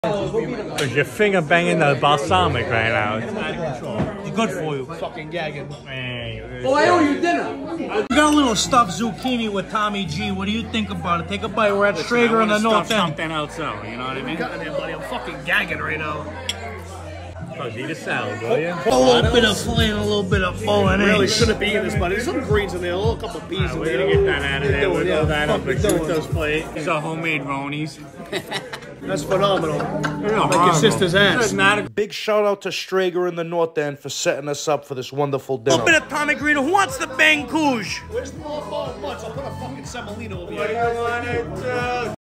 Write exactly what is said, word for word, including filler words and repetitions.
Because you're finger banging the balsamic right now. It's out of control. It's good for you. Fucking gagging. Man, Oh, I owe you dinner. We got a little stuffed zucchini with Tommy G. What do you think about it? Take a bite. We're at Strager in the North End. Something else, so you know what I mean? Got in there, buddy. I'm fucking gagging right now. Cause eat a salad, will you? A little bit of filet and a little bit of full and Really eggs. shouldn't be eating this, buddy. There's some greens in there, a little couple of peas Right, in we're there. gonna get that out of there. We'll Yeah, roll that up fuck and you shoot doing? those plates. These are homemade Ronies. That's phenomenal. Like Like your sister's ass. Big shout out to Strager in the North End for setting us up for this wonderful A dinner. little bit of Tommy Green. Who wants the bang couche? Where's the more months? I'll put a fucking semolina over here.